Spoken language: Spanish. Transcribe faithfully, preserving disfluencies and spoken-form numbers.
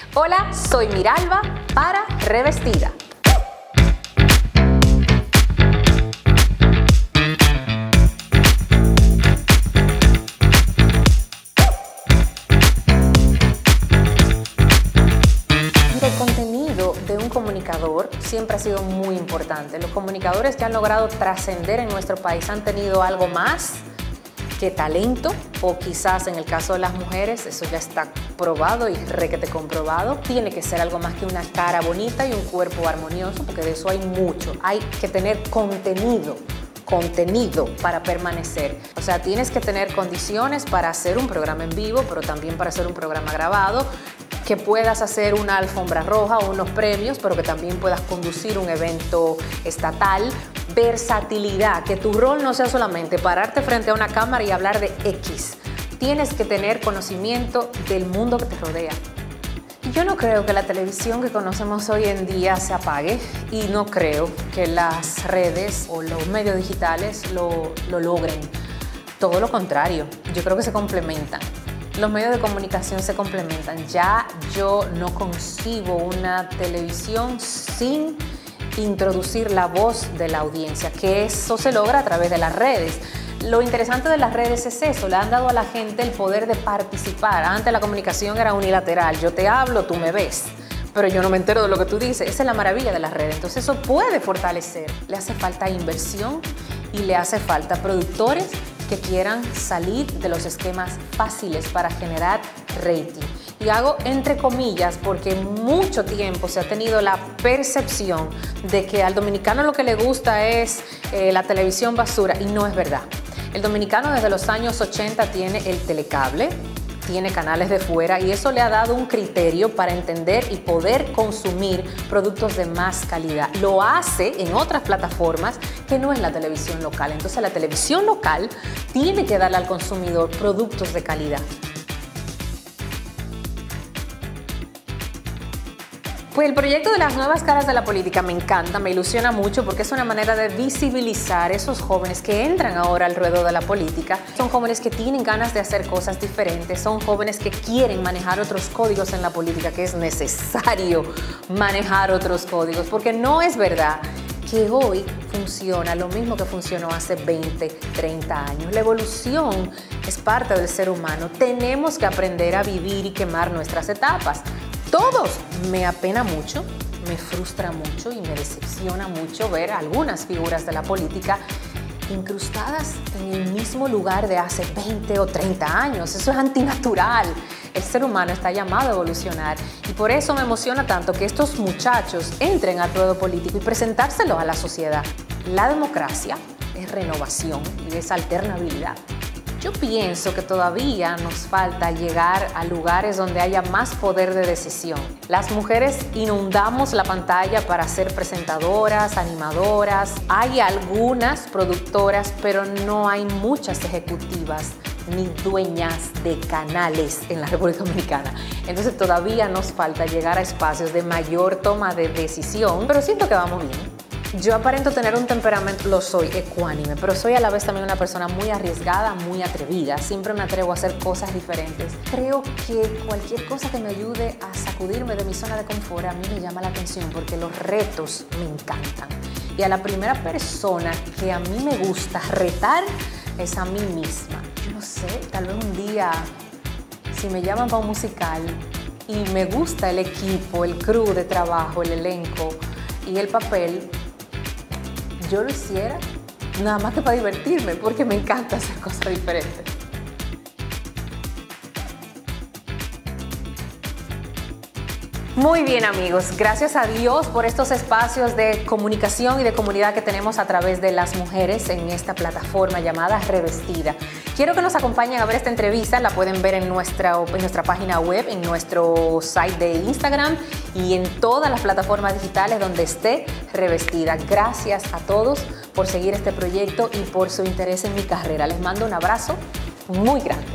Hola, soy Miralba para Revestida. El contenido de un comunicador siempre ha sido muy importante. Los comunicadores que han logrado trascender en nuestro país han tenido algo más que talento, o quizás en el caso de las mujeres, eso ya está probado y requete comprobado, tiene que ser algo más que una cara bonita y un cuerpo armonioso, porque de eso hay mucho. Hay que tener contenido, contenido para permanecer. O sea, tienes que tener condiciones para hacer un programa en vivo, pero también para hacer un programa grabado, que puedas hacer una alfombra roja o unos premios, pero que también puedas conducir un evento estatal. Versatilidad, que tu rol no sea solamente pararte frente a una cámara y hablar de X. Tienes que tener conocimiento del mundo que te rodea. Y yo no creo que la televisión que conocemos hoy en día se apague, y no creo que las redes o los medios digitales lo, lo logren. Todo lo contrario, yo creo que se complementan. Los medios de comunicación se complementan. Ya yo no concibo una televisión sin introducir la voz de la audiencia, que eso se logra a través de las redes. Lo interesante de las redes es eso, le han dado a la gente el poder de participar. Antes la comunicación era unilateral, yo te hablo, tú me ves, pero yo no me entero de lo que tú dices. Esa es la maravilla de las redes, entonces eso puede fortalecer. Le hace falta inversión y le hace falta productores que quieran salir de los esquemas fáciles para generar rating. Y hago entre comillas porque mucho tiempo se ha tenido la percepción de que al dominicano lo que le gusta es eh, la televisión basura, y no es verdad. El dominicano desde los años ochenta tiene el telecable, tiene canales de fuera, y eso le ha dado un criterio para entender y poder consumir productos de más calidad. Lo hace en otras plataformas que no es la televisión local. Entonces la televisión local tiene que darle al consumidor productos de calidad. Pues el proyecto de las nuevas caras de la política me encanta, me ilusiona mucho, porque es una manera de visibilizar esos jóvenes que entran ahora al ruedo de la política. Son jóvenes que tienen ganas de hacer cosas diferentes, son jóvenes que quieren manejar otros códigos en la política, que es necesario manejar otros códigos, porque no es verdad que hoy funciona lo mismo que funcionó hace veinte, treinta años. La evolución es parte del ser humano. Tenemos que aprender a vivir y quemar nuestras etapas. Todos. Me apena mucho, me frustra mucho y me decepciona mucho ver algunas figuras de la política incrustadas en el mismo lugar de hace veinte o treinta años. Eso es antinatural. El ser humano está llamado a evolucionar, y por eso me emociona tanto que estos muchachos entren al ruedo político y presentárselo a la sociedad. La democracia es renovación y es alternabilidad. Yo pienso que todavía nos falta llegar a lugares donde haya más poder de decisión. Las mujeres inundamos la pantalla para ser presentadoras, animadoras. Hay algunas productoras, pero no hay muchas ejecutivas ni dueñas de canales en la República Dominicana. Entonces todavía nos falta llegar a espacios de mayor toma de decisión, pero siento que vamos bien. Yo aparento tener un temperamento, lo soy, ecuánime, pero soy a la vez también una persona muy arriesgada, muy atrevida. Siempre me atrevo a hacer cosas diferentes. Creo que cualquier cosa que me ayude a sacudirme de mi zona de confort a mí me llama la atención, porque los retos me encantan. Y a la primera persona que a mí me gusta retar es a mí misma. Yo no sé, tal vez un día, si me llaman para un musical y me gusta el equipo, el crew de trabajo, el elenco y el papel, yo lo hiciera nada más que para divertirme, porque me encanta hacer cosas diferentes. Muy bien, amigos, gracias a Dios por estos espacios de comunicación y de comunidad que tenemos a través de las mujeres en esta plataforma llamada Revestida. Quiero que nos acompañen a ver esta entrevista, la pueden ver en nuestra, en nuestra página web, en nuestro site de Instagram y en todas las plataformas digitales donde esté Revestida. Gracias a todos por seguir este proyecto y por su interés en mi carrera. Les mando un abrazo muy grande.